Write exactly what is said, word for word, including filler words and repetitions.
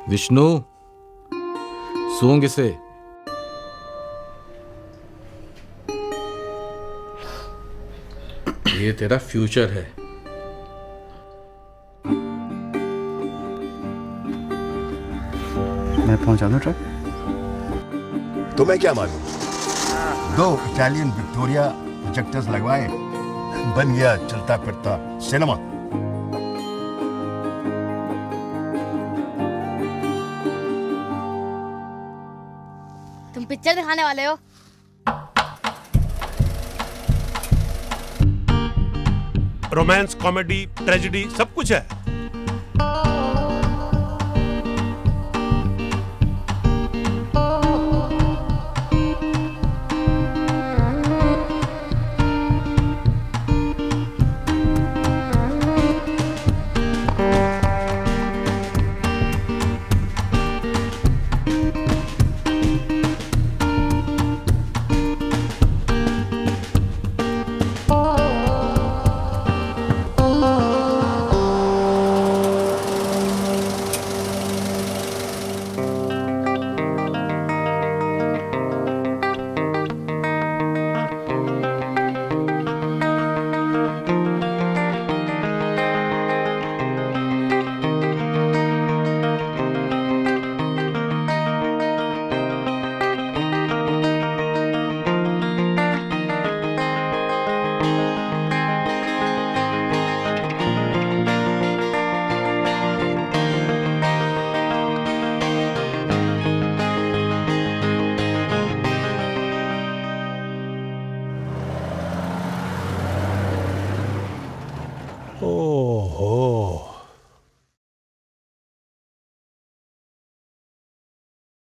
विष्णु, सूंघ इसे। ये तेरा फ्यूचर है। मैं पहुंचा दूं ट्रक? तुम्हें क्या मालूम? दो इटालियन विक्टोरिया प्रोजेक्टर्स लगवाए, बन गया चलता फिरता सिनेमा। तुम पिक्चर दिखाने वाले हो? रोमांस, कॉमेडी, ट्रेजेडी सब कुछ है। ओहो,